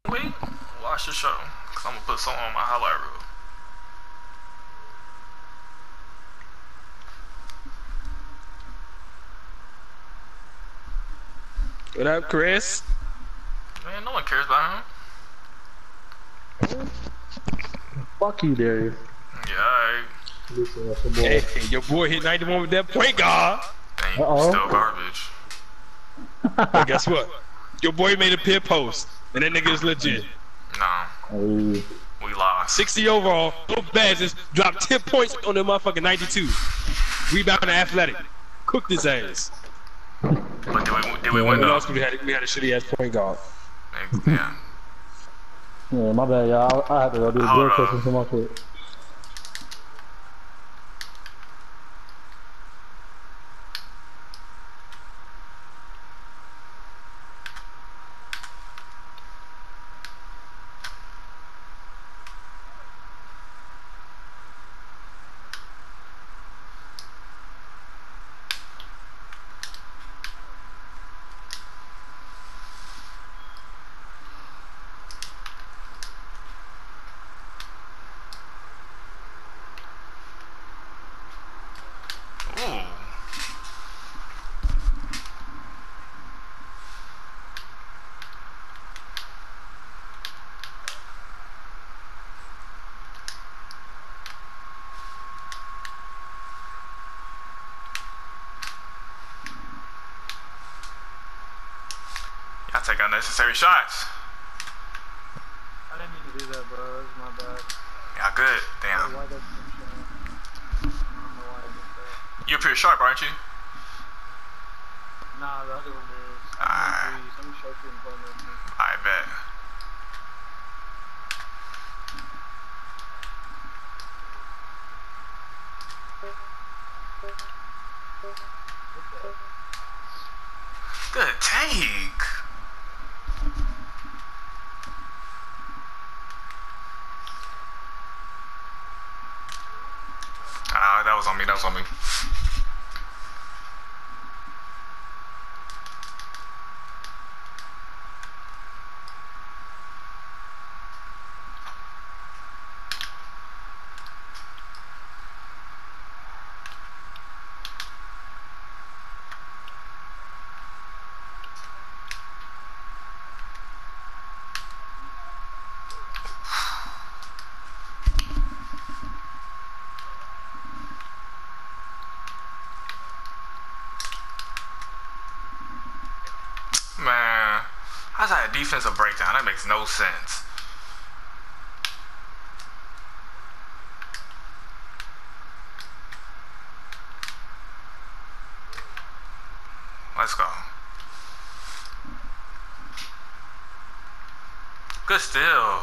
Wait, watch the show. Cause I'm gonna put something on my highlight reel. What up, Chris? Man, no one cares about him. Fuck you, Darius. Yeah, Hey, your boy hit 91 with that point guard. alright. Still garbage. But guess what? Your boy made a pit post, and that nigga is legit. Nah, Hey. we lost. 60 overall, no bad, just dropped 10 points on the motherfucking 92. Rebound and athletic. Cooked his ass. But did we win What though? else we had a shitty ass point guard. Yeah. Yeah, my bad, y'all. I have to go do the drill question for my shit. Ooh. Y'all take unnecessary shots. I didn't mean to do that, bro. That was my bad. Y'all good. Damn. Why that shit shot? I don't know why I did that. You're pretty sharp, aren't you? Nah, the other one is. Ah. Some sharp in front of me. I bet. Good take. Ah, that was on me. That was on me. Man, how's that a defensive breakdown? That makes no sense. Let's go. Good steal.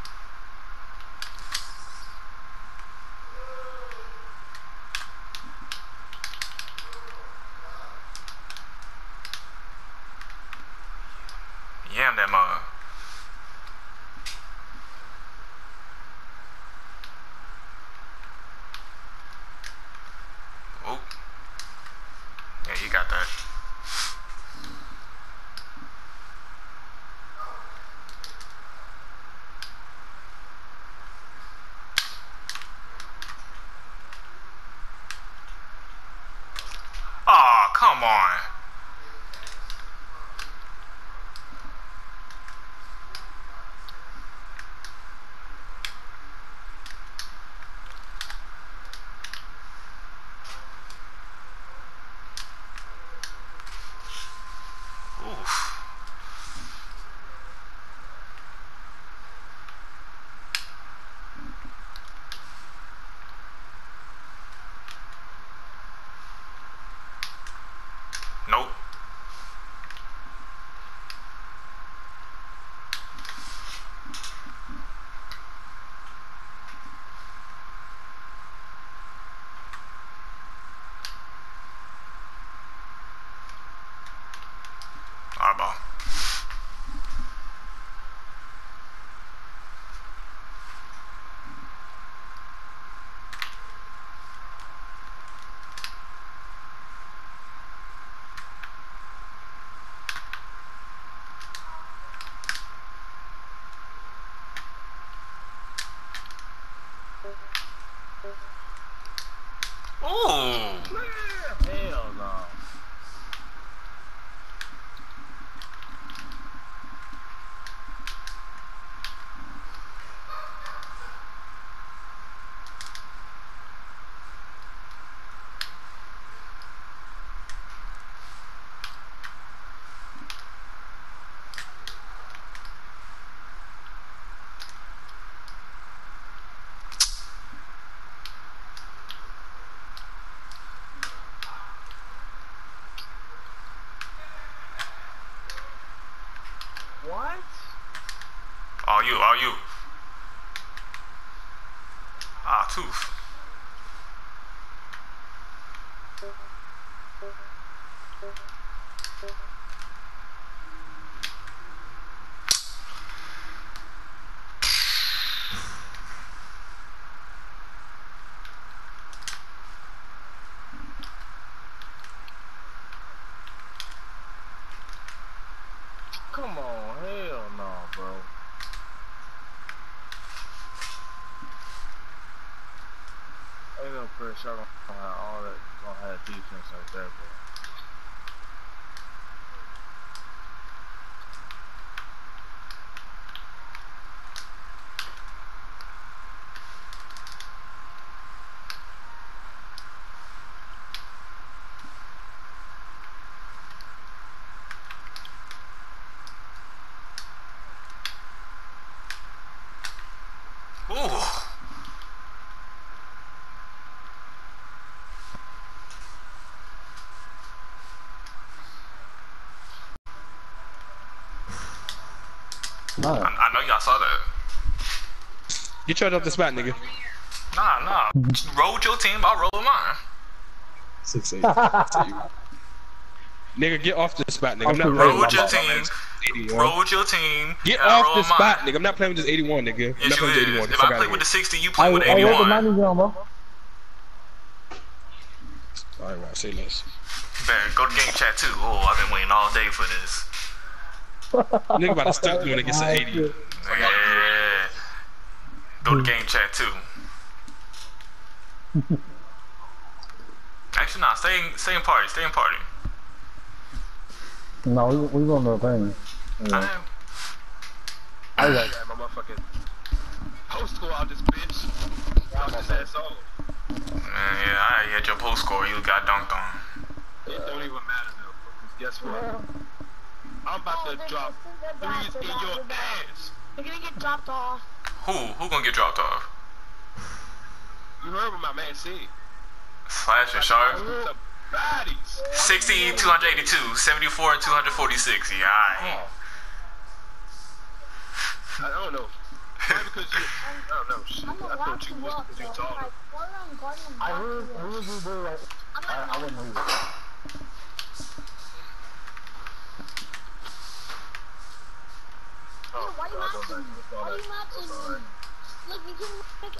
Yam that mug. Oh. Yeah, you got that. Aw, come on. Oof. Nope. Our ball. What? All you, all you. Ah, tooth. Come on, hell no, bro. Ain't no pressure. I'm gonna have all that. Gonna have defense like that, bro. Ooh. Nah. I know y'all saw that. Get your off the spot, nigga. Nah. Roll with your team, I'll roll with mine. 6'8". Nigga, get off the spot, nigga. I'm not Roll Roll playing with with your this team. 81. Roll with your team. Get and I'll off roll the with mine. spot, nigga. I'm not playing with this 81, nigga. I'm Yes, not you playing with this is. 81. If Fuck I out play of with the here. 60, you play with Where's the 81. 90s on, bro? Alright, right, say less. Better go to game chat too. Oh, I've been waiting all day for this. Nigga about to start doing it against an 80. Yeah. Go to game chat too. Actually, nah. Stay in party. Stay in party. No, we going to the thing. Yeah. I I got Yeah, my motherfucking post score out this bitch. Y'all this asshole. yeah, I already had your post score. You got dunked on. It don't even matter though. Because guess what? I'm about to drop threes in your ass. You're gonna get dropped off. Who gonna get dropped off? You heard what my man said. Slash and Sharp. The baddies. 60, 282, 74, and 246. Yeah, alright. I don't know. Probably because you. I don't know. Shit. I'm I allowed thought to you was walk. because you So taller. like, while I'm guarding him, I heard you do like, I wouldn't leave it. Oh, why you God, matching me? don't Why let you me. matching me? Look, you can make it.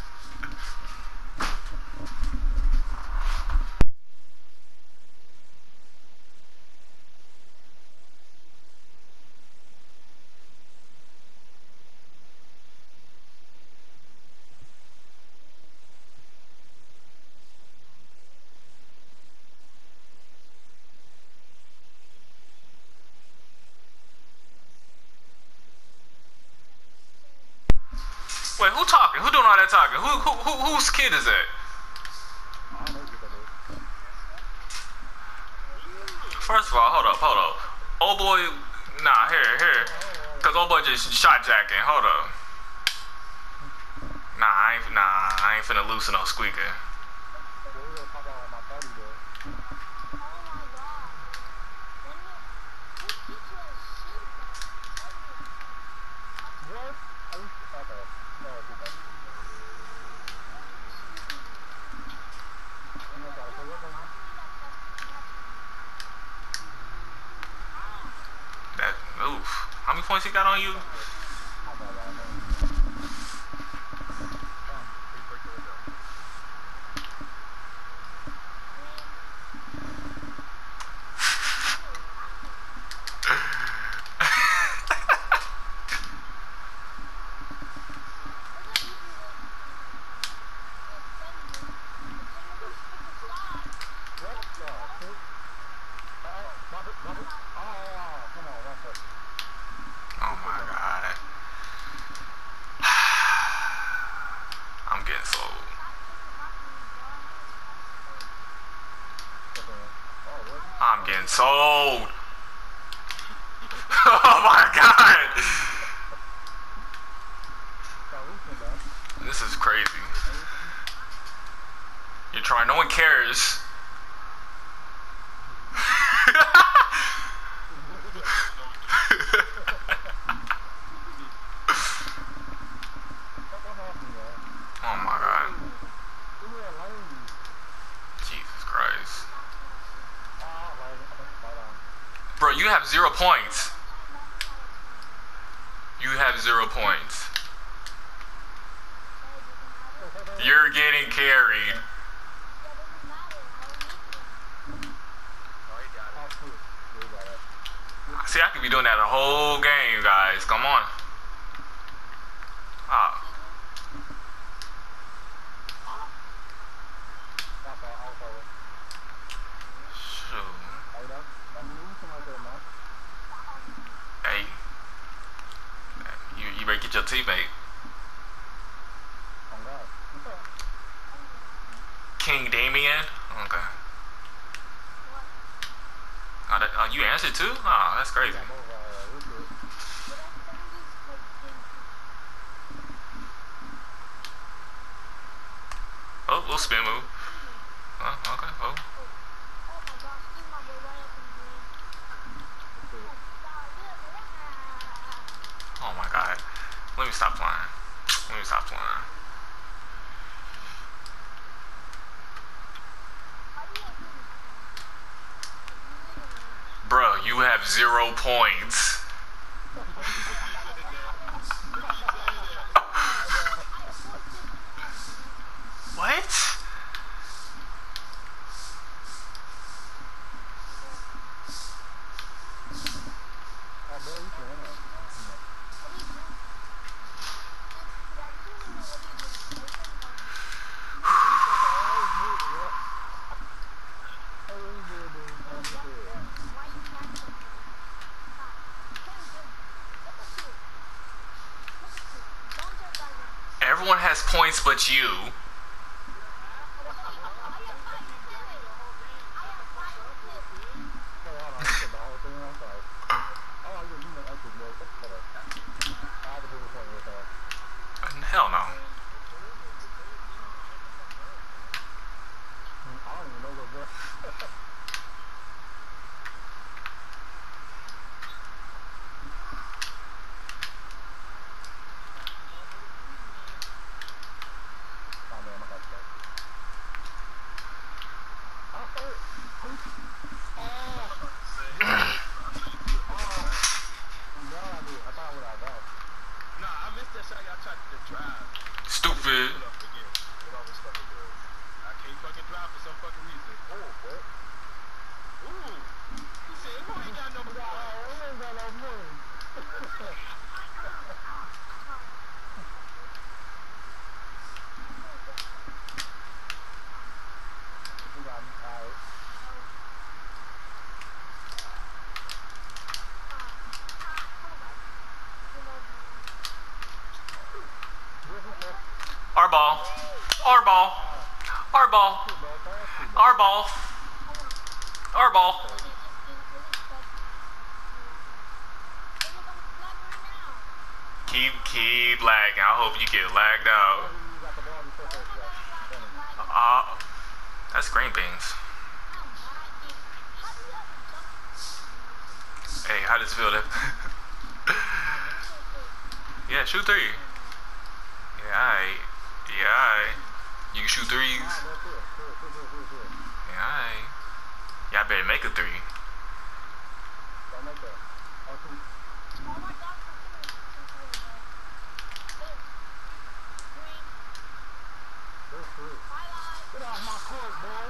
Wait, who talking? Who doing all that talking? Whose kid is that? First of all, hold up. Old boy, nah, here. Cause old boy just shot jacking. Hold up. Nah, I ain't finna loosen no squeaker. That, oof. How many points he got on you? Oh my god. I'm getting sold. I'm getting sold. Oh my god. This is crazy. You're trying, no one cares. Bro, you have 0 points. You have 0 points. You're getting carried. See, I could be doing that the whole game, guys. Come on. Ah. Shoot. Hey. You better get your teammate. King Damien? Okay. Oh, you answered too? Oh, that's crazy. Oh, little spin move. Oh, okay. Oh. Oh my god. Let me stop playing. Let me stop playing. Bro, you have 0 points. What? Everyone has points but you. Hell no. Stupid. Our ball. Our ball. Our ball. Our ball. Our ball. Keep lagging. I hope you get lagged out. That's green beans. Hey, how does it feel to... Yeah, shoot 3. Yeah, alright. Yeah, alright. You can shoot 3s. Yeah, alright. Yeah, I better make a 3. Get off my court, boy.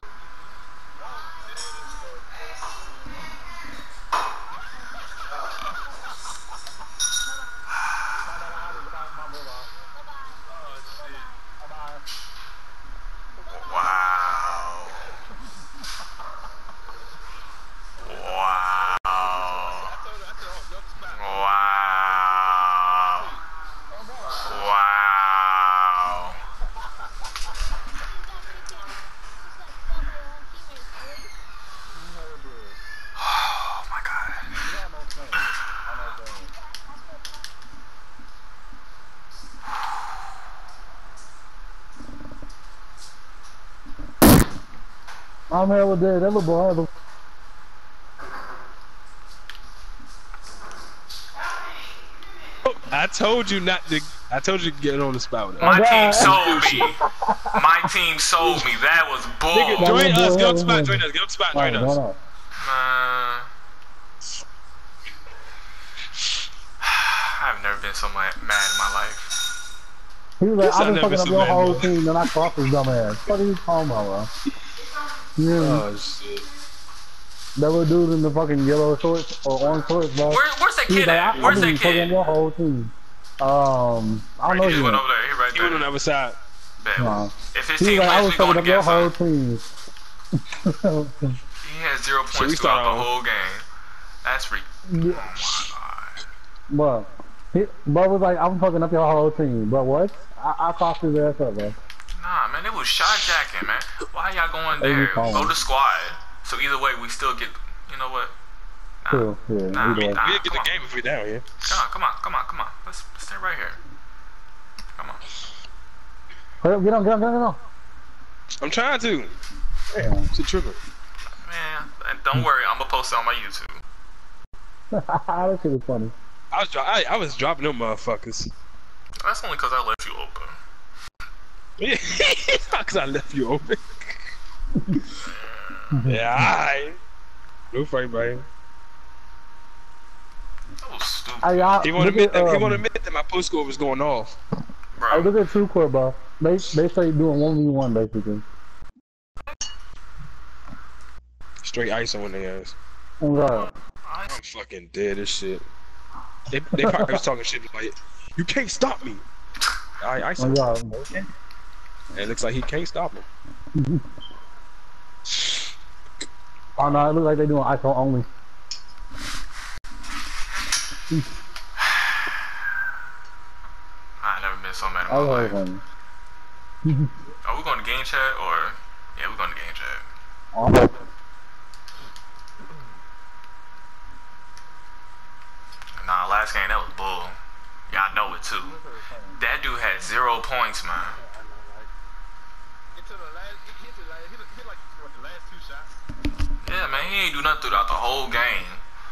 I'm here with that little boy. I told you not to. I told you to get on the spot with My team sold me. My team sold me. That was bull. Nigga, join us. Get on the spot. Join us. Get on the spot. Join us. never been so mad in my life. He was like, Yes, I've I been never fucking up so your mad, whole man. team, and I crossed his dumb ass. What are you talking about, bro? Yeah. Oh shit. That little dude in the fucking yellow shorts or orange shorts, bro. Where's that He was kid like, at? I've Where's that been fucking kid? up your whole team. I don't Right, know he if just you went know. over there. He right He went on the there. other side. Bet. Nah. If his He was team like, I wins, was we fucking going up your against whole him. team. He had 0 Shit, we points start throughout the on. whole game. That's oh Yeah. my god. Bro was like, I'm fucking up your whole team. But what? I crossed his ass up, bro. Nah, man, it was shot jacking, man. Why y'all going Hey, you there? calling. Go to squad. So either way, we still get. You know what? Nah, True, yeah, nah, either way. nah. We'll get Come the on, game if we're down here. come on. Let's stay right here. Come on. Hurry up, get on. I'm trying to. Damn. It's a trigger. Man, and don't worry, I'm gonna post it on my YouTube. That shit was funny. I was dropping them motherfuckers. That's only because I left you open. Yeah, because I left you open. Yeah, alright. No fight, buddy. That was stupid, He won't admit that my post score was going off. Hey, bro. look at True Core, bro. They straight doing 1v1 basically. Straight ice on their ass. Oh god. I'm fucking dead as shit. They probably was talking shit like, you can't stop me. I ice Oh him. god. And it looks like he can't stop him. Oh no, it looks like they doing iPhone only. I never been so mad in I my was life. funny. Are we going to game chat or? Yeah, we're going to game chat. Oh. Nah, last game that was bull. Y'all know it too. That dude had 0 points, man. Until the last, he hit like what, the last 2 shots. Yeah, man, he ain't do nothing throughout the whole game.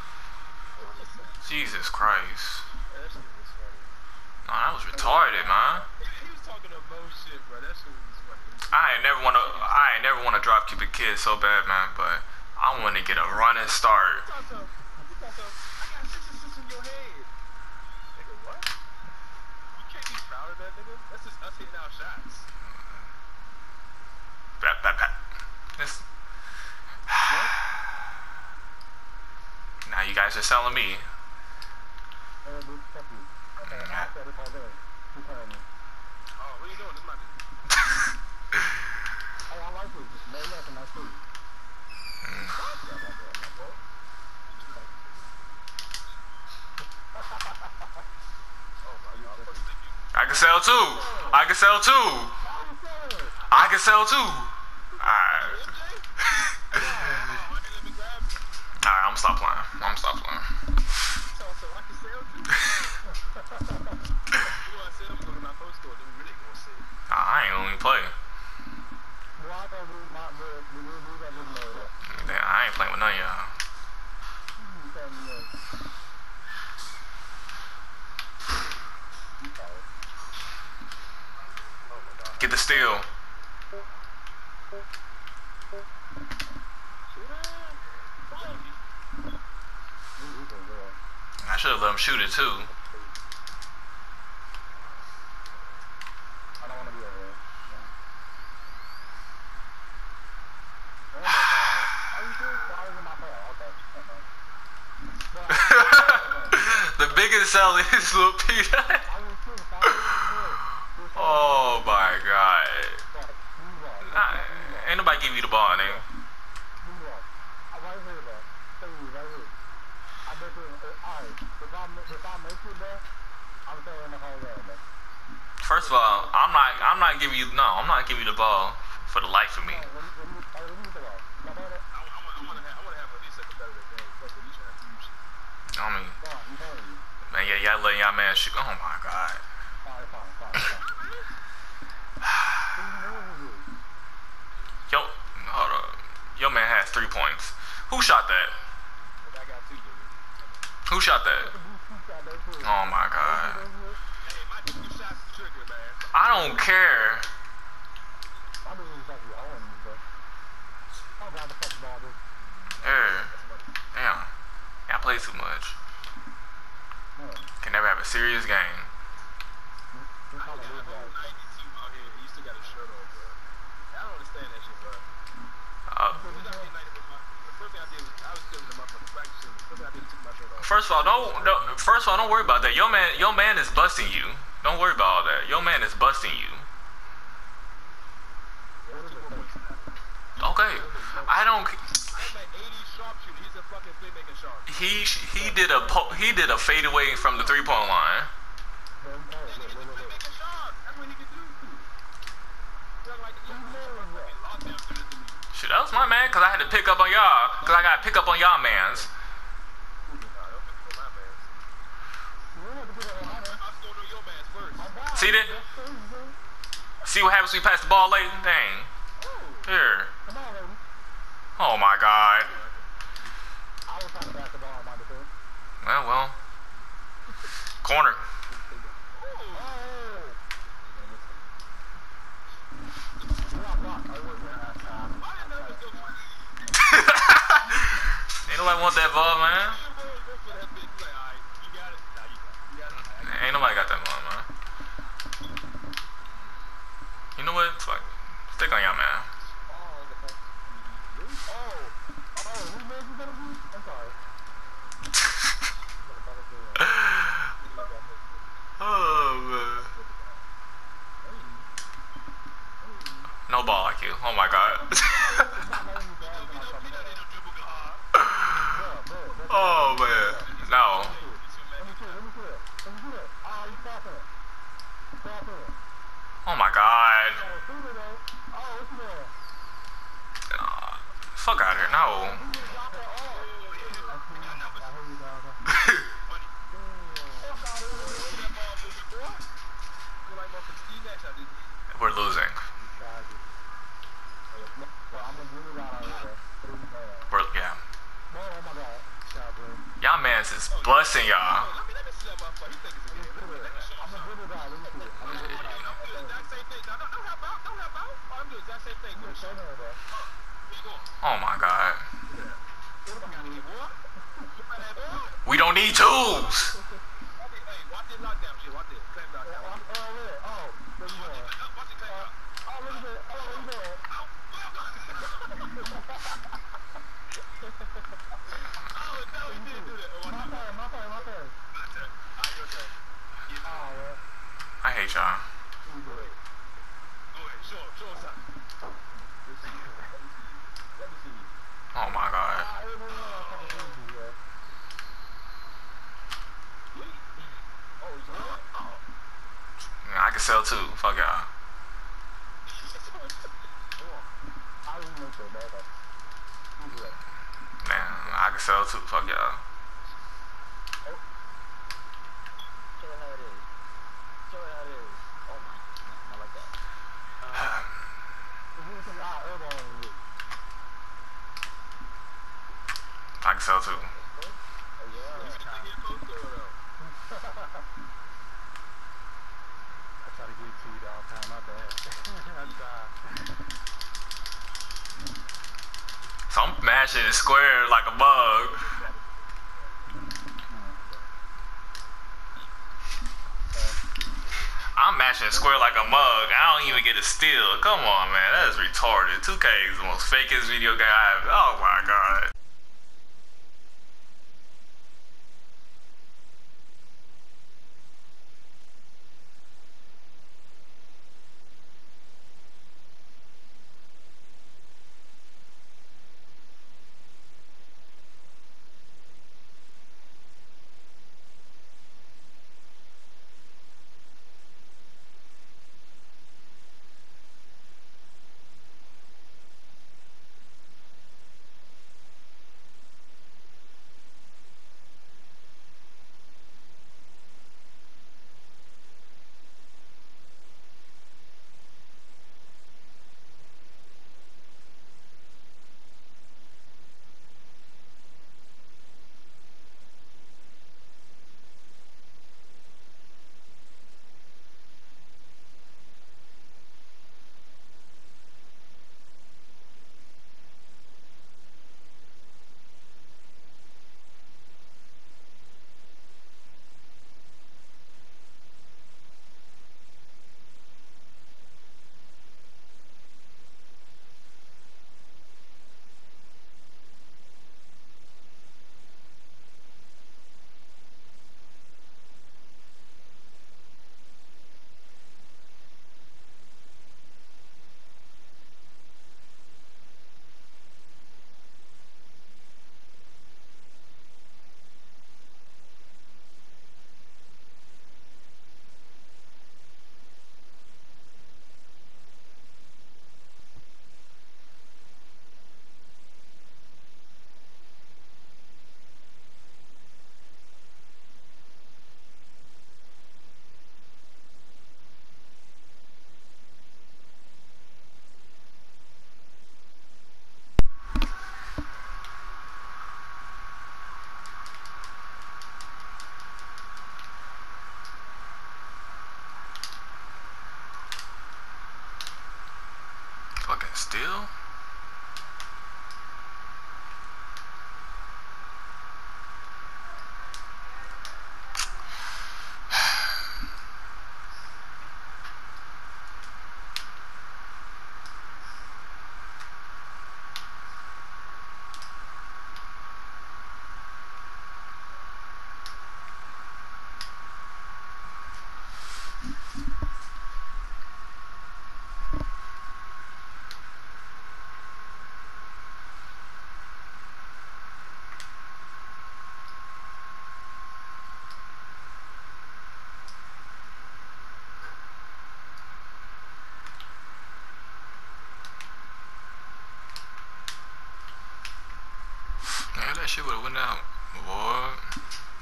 Jesus Christ. That shit was funny. Nah, that was retarded, man. He was talking the most shit, bro. That shit was funny. I ain't never wanna drop Cupid Kid so bad, man, but I want to get a running start. I got 6 in your head. Nigga, what? You can't be proud of that, nigga. That's just us hitting our shots. This. Now you guys are selling me. Oh, what are you doing? This might be. I like it. Just lay up and I see. I can sell too. I can sell too. I can sell too. Alright. Alright, I'm gonna stop playing. I ain't gonna even play. Damn, I ain't playing with none of y'all. Get the steal. I should have let him shoot it too. The biggest sell is Lil Peter. Oh my god. Nah, ain't nobody give you the ball, nigga. First of all, I'm not giving you the ball for the life of me. I mean, man, yeah, y'all letting y'all man shoot. Oh my god. Yo, hold up. Your man has 3 points. Who shot that? Who shot that? Oh my god. I don't care. Damn. I play too much. Can never have have a serious game. We I call got it a lose whole guys. 92 out here, and you still got a shirt on, bro. I don't understand that shit, bro. As soon as I hit 90, the first thing I did was I was still in the motherfucking practice shoes. The first thing I did was take my shirt off. First of all, don't worry about that. Your man is busting you. Don't worry about all that. Your man is busting you. Okay, I don't. That man 80 sharpshooter. He's a fucking playmaking sharp. He did a fadeaway from the 3-point line. He's a playmaking sharp. That's what he can do. Look like he's fucking lockdown shooter to me. Shit, that was my man, cause I had to pick up on y'all. Cause I gotta pick up on y'all mans. See that? See what happens when you pass the ball late? Dang. Here. Oh my god. I was trying to pass the ball on my defense. Well. Corner. Ain't nobody want that ball, man. Ain't nobody got that ball, man. You know what? Fuck. Stick on y'all, man. Oh, man. No ball like you. Oh my god. Oh man. No. Oh my god. Fuck out of here. No. We're losing. Yeah. Y'all mans is busting y'all. Oh my god. We don't need tools. I hate y'all. Oh my god. Yeah, I can sell too. Fuck y'all. Man, I can sell too. Fuck y'all. I can sell too. So I'm mashing it square like a bug. I'm mashing square like a mug. I don't even get a steal. Come on, man. That is retarded. 2K is the most fakest video game I have. Oh my god. Still? Man, that shit would've went out, boy.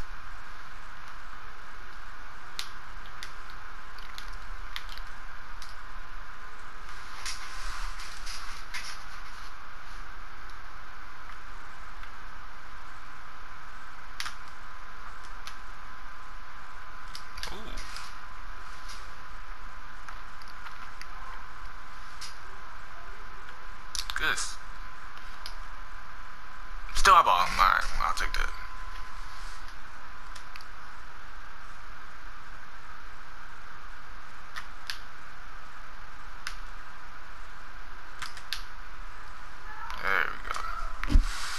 Good. Still eyeball. Alright, I'll take that. There we go.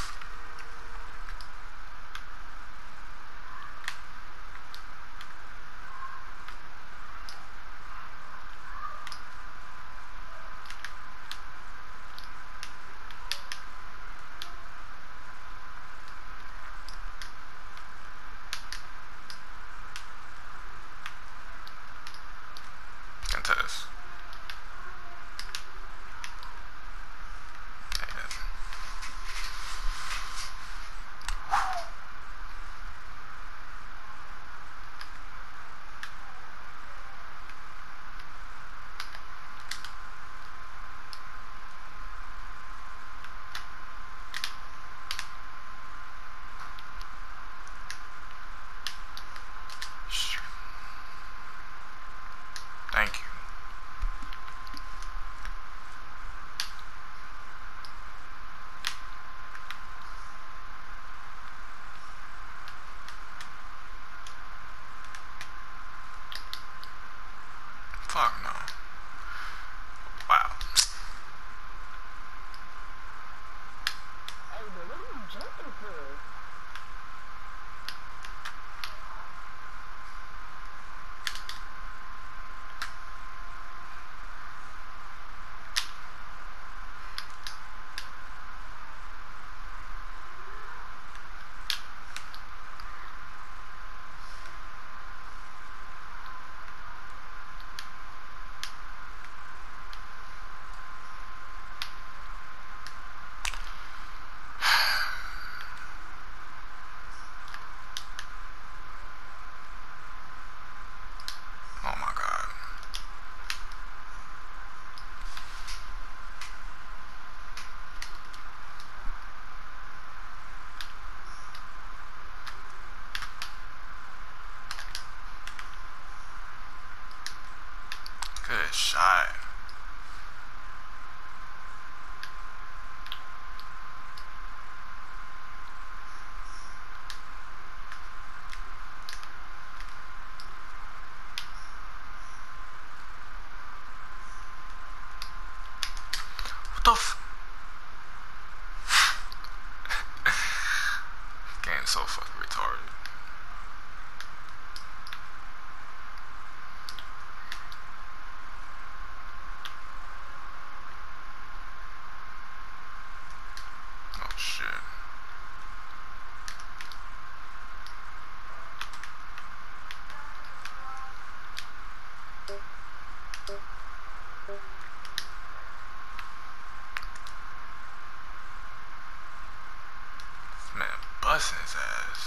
Contest. Thank you. Fuck no. Wow. Hey, but what are you jumping for? Oh my god. Good shot. What the f? Game's so fucking retarded. Oh shit. Man, busting his ass.